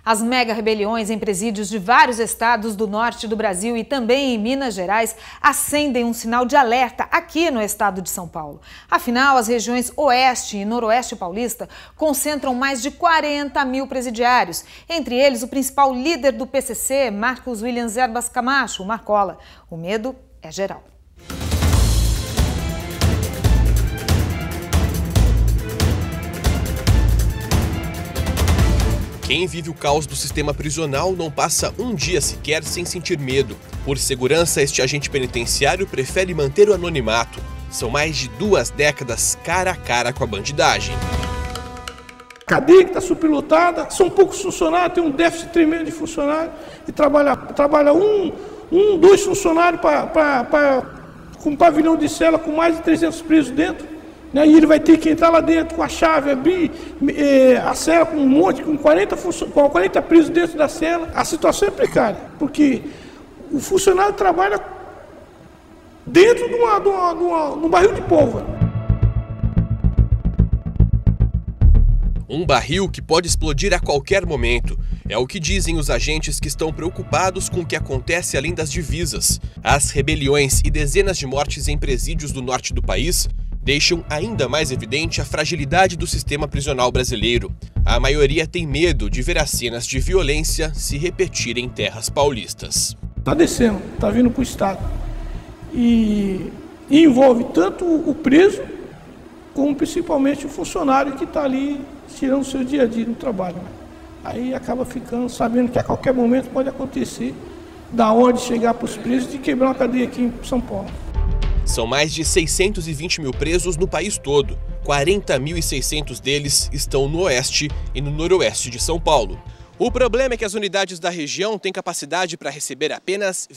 As mega-rebeliões em presídios de vários estados do norte do Brasil e também em Minas Gerais acendem um sinal de alerta aqui no estado de São Paulo. Afinal, as regiões Oeste e Noroeste paulista concentram mais de 40 mil presidiários. Entre eles, o principal líder do PCC, Marcos Williams Erbas Camacho, o Marcola. O medo é geral. Quem vive o caos do sistema prisional não passa um dia sequer sem sentir medo. Por segurança, este agente penitenciário prefere manter o anonimato. São mais de 2 décadas cara a cara com a bandidagem. A cadeia que está superlotada, são poucos funcionários, tem um déficit tremendo de funcionários e trabalha 2 funcionários com um pavilhão de cela com mais de 300 presos dentro. E ele vai ter que entrar lá dentro com a chave, abrir a cela com um monte, com 40 presos dentro da cela. A situação é precária, porque o funcionário trabalha dentro de um barril de pólvora. Um barril que pode explodir a qualquer momento. É o que dizem os agentes que estão preocupados com o que acontece além das divisas. As rebeliões e dezenas de mortes em presídios do norte do país deixam ainda mais evidente a fragilidade do sistema prisional brasileiro. A maioria tem medo de ver as cenas de violência se repetirem em terras paulistas. Está descendo, está vindo para o estado. E envolve tanto o preso, como principalmente o funcionário que está ali tirando o seu dia a dia no trabalho. Aí acaba ficando sabendo que a qualquer momento pode acontecer da ordem de chegar para os presos de quebrar uma cadeia aqui em São Paulo. São mais de 620 mil presos no país todo. 40.600 deles estão no oeste e no noroeste de São Paulo. O problema é que as unidades da região têm capacidade para receber apenas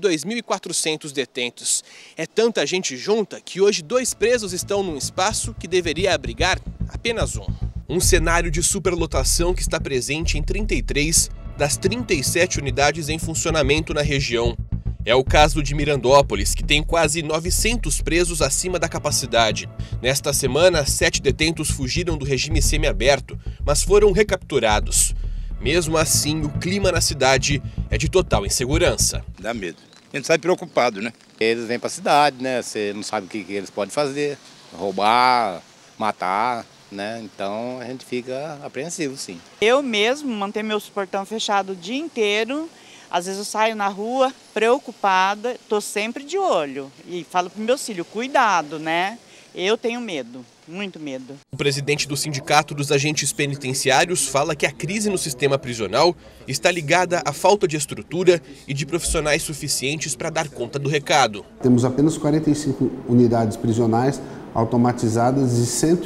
22.400 detentos. É tanta gente junta que hoje 2 presos estão num espaço que deveria abrigar apenas um. Um cenário de superlotação que está presente em 33 das 37 unidades em funcionamento na região. É o caso de Mirandópolis, que tem quase 900 presos acima da capacidade. Nesta semana, 7 detentos fugiram do regime semiaberto, mas foram recapturados. Mesmo assim, o clima na cidade é de total insegurança. Dá medo. A gente sai preocupado, né? Eles vêm para a cidade, né? Você não sabe o que eles podem fazer. Roubar, matar, né? Então a gente fica apreensivo, sim. Eu mesmo mantenho meu portão fechado o dia inteiro. Às vezes eu saio na rua preocupada, estou sempre de olho e falo para o meu filho, cuidado, né? Eu tenho medo, muito medo. O presidente do Sindicato dos Agentes Penitenciários fala que a crise no sistema prisional está ligada à falta de estrutura e de profissionais suficientes para dar conta do recado. Temos apenas 45 unidades prisionais automatizadas e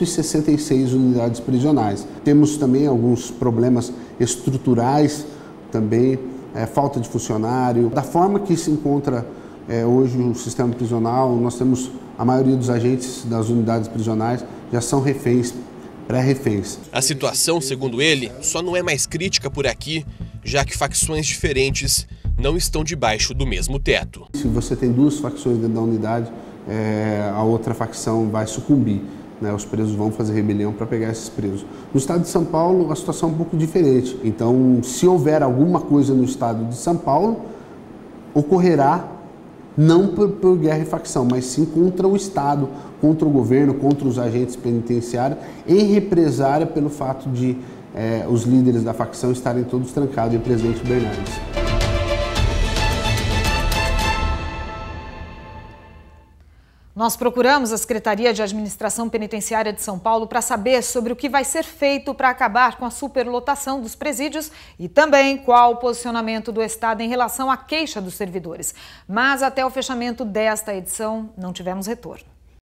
166 unidades prisionais. Temos também alguns problemas estruturais também. Falta de funcionário. Da forma que se encontra hoje o sistema prisional, nós temos a maioria dos agentes das unidades prisionais já são reféns, pré-reféns. A situação, segundo ele, só não é mais crítica por aqui, já que facções diferentes não estão debaixo do mesmo teto. Se você tem 2 facções dentro da unidade, a outra facção vai sucumbir. Os presos vão fazer rebelião para pegar esses presos. No estado de São Paulo, a situação é um pouco diferente. Então, se houver alguma coisa no estado de São Paulo, ocorrerá não por guerra e facção, mas sim contra o Estado, contra o governo, contra os agentes penitenciários, em represária pelo fato de os líderes da facção estarem todos trancados em Presidente Bernardes. Nós procuramos a Secretaria de Administração Penitenciária de São Paulo para saber sobre o que vai ser feito para acabar com a superlotação dos presídios e também qual o posicionamento do Estado em relação à queixa dos servidores. Mas até o fechamento desta edição não tivemos retorno.